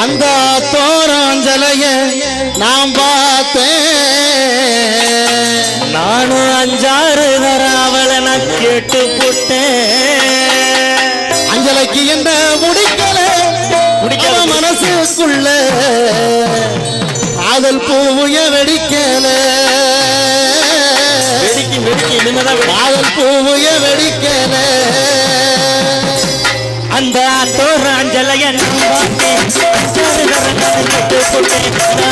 அந்த தோராஞ்சலைய நாம் பார்த்தேன் நானும் 5-6 தராவலை நான் கேட்டு போட்டேன் அஞ்சலைக்கு என்ன முடிக்கல மனசுக்குள்ள காதல் பூவுய வெடிக்கல வெடிக்கி இனிமேதான் காதல் பூவுய வெடிக்கல அந்த தோராஞ்சலைய நான் பார்த்தேன் 5-6 தர நான் கேட்டு போட்டேன்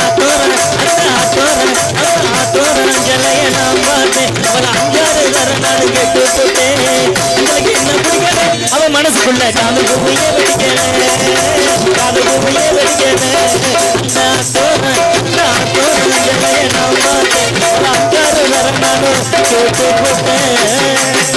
தோராஞ்சலைய நான் பார்த்தேன் அவள் 5-6 தர நான் கேட்டு போட்டேன் உங்களுக்கு என்ன பிடிக்கல அவ மனசுக்குள்ள காதல் பூவையே வெடிக்கல காதல் பூவையே வெடிக்கல தோராஞ்சலைய நான் பார்த்தேன் அவள் 5-6 தர நான் கேட்டு போட்டேன்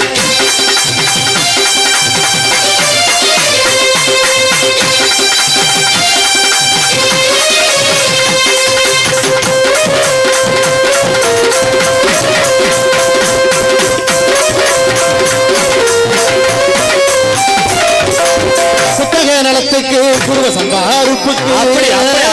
நலத்துக்கு குருவ சம்பாருப்புக்கு அப்படி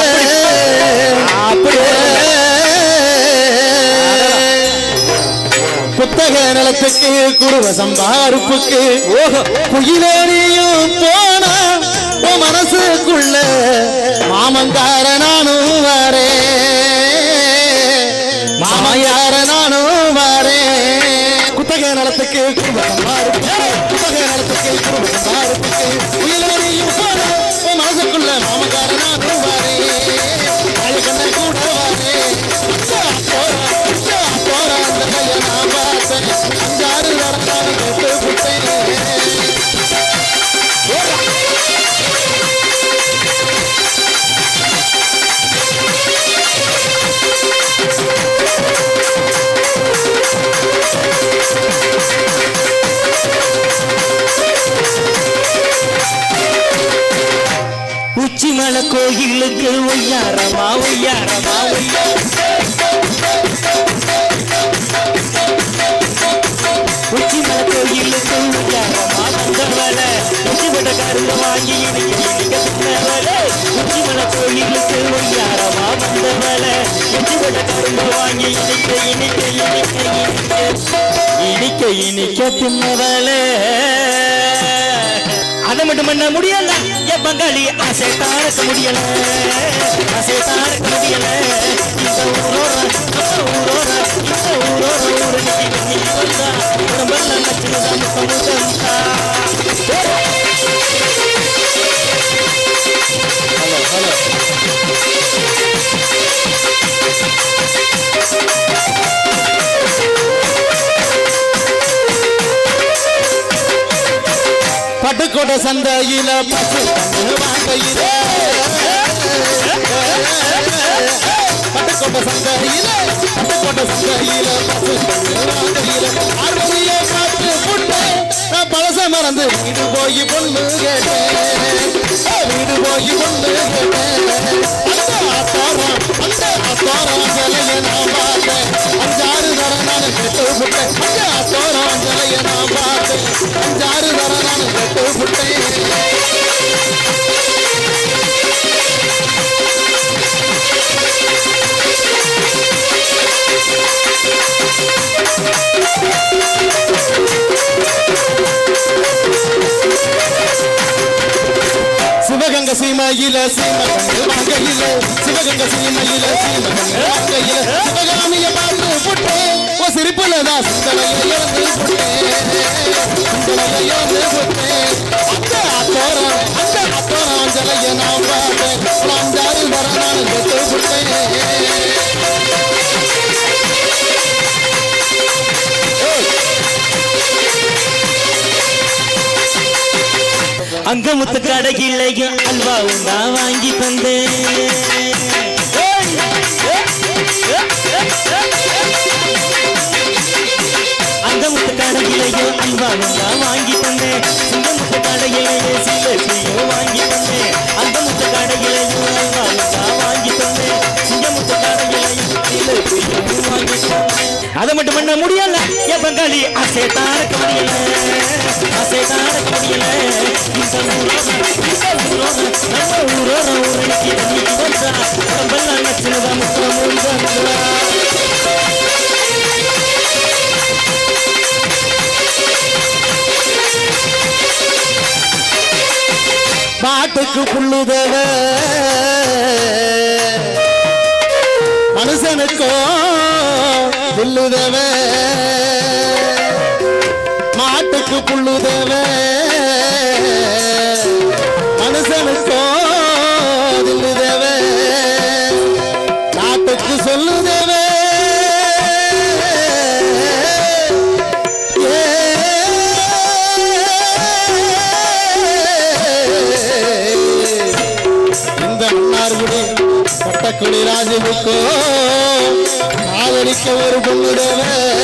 புத்தக நலத்துக்கு குருவ சம்பாருப்புக்கு குயிலேறியும் போனா உன் மனசுக்குள்ள மாமங்கார நானும் வரேன் மாமையார நானும் வரேன் குத்தக நலத்துக்கு குருவ சம்பாருப்புக்கு புத்தக நலத்துக்கு குருவ சம்பாருப்புக்கு குயிலேறியும் போனா உன் மனசுக்குள்ள மாமங்கார நானும் வரேன் கண்ண கூட வரேன் போற அந்த கைய நான் பார்த்தேன் 5-6 வரத்தான கேட்டு விட்டேன் உச்சிமலை கோயிலுக்கு ஒய்யாரமா ஒய்யாரமா உச்சிமலை கோயிலுக்கு ஒய்யாரமா வந்தவளை உச்சிமட்ட கருங்க வாங்கி இனிக்கவளை உச்சிமலை கோயிலுக்கு ஒய்யாரமா வந்தவளை உச்சிமட்ட கருங்க வாங்கி இனிக்க தின்னவளே அதை மட்டும் பண்ண முடியல என் பங்காளி ஆசை தாரக்க முடியல ஆசை தாரக்க முடியல இந்த ஊரோர உடம்பெல்லாம் நச்சுதான் சமுதம்தா பட்டுக்கோட்டை சந்தையில வாங்கையில பட்டுக்கோட்டை சந்தையில வாங்கையில அருமையை காத்து புட்டேன் நான் பழச மறந்து வீடு போய் பொண்ணு கேட்டேன் வீடு போய் பொண்ணு கேட்டேன் அந்த அத்தோரம் சிலையை நான் பார்த்தேன் 5-6 தர நான் கேட்டு விட்டேன் அந்த அத்தோரம் சிலையை நான் பார்த்தேன் 5-6 தர நான் கேட்டு விட்டேன் சிவகங்க சீமையில சீமகங்கள் வாங்கையில சிவகங்க சீமையில சீமகங்கள் வாங்கையில சிவகாமிய பார்த்து புட்டேன் ஓ சிரிப்புலதான் சிந்தனையை இழந்து புட்டேன் அந்த அத்தோரம் ஜலைய நான் பார்த்தேன் 5-6 வர நான் கேட்டு புட்டேன் அங்க முத்து கடையிலையும் அல்வாவும் நான் வாங்கி தந்தேன் அங்க முத்து கடையிலையும் அல்வாவும் நான் வாங்கி தந்தேன் இந்த முத்து கடையிலேயே சிலையும் வாங்கி தந்தேன் அந்த முத்து கடையிலையும் அல்வாவும் நான் வாங்கி தந்தேன் இந்த முத்து கடையிலையும் சிலையும் வாங்கி தந்தேன் அதை மட்டும் பண்ண முடியல என் பங்காளி ஆசை தாரக்க முடியல ஆசை தாரக்க முடியல இந்த ஊரோட நம்ம ஊரோட ஊருக்கு வந்தா நம்மெல்லாம் நச்சுதான் முத்தமும் வந்தா பாட்டுக்கு புள்ளுதவ மனுஷனுக்கோ புல்லுதவ மாட்டுக்கு புள்ளுதவ மனுஷனுக்கோ தில்லுதவ நாட்டுக்கு சொல்லுதவ பட்டக்குடி ராஜுக்கோ ஆதரிக்க ஒரு பொண்ணு தேவ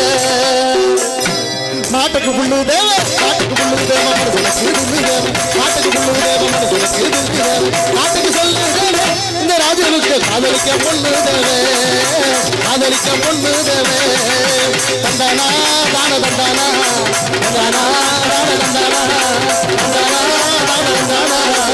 மாட்டுக்கு புள்ளு தேவ மாட்டுக்கு புள்ளு தேவ மாட்டுக்கு புள்ளு தேவ மாட்டுக்கு சொல்லு தேவ இந்த ராஜுக்கு ஆதரிக்க பொண்ணு தேவ ஆதரிக்க பொண்ணு தேவ தந்தானா தான தந்தானா தந்தானா தான தந்தானா தந்தானா தான தந்தானா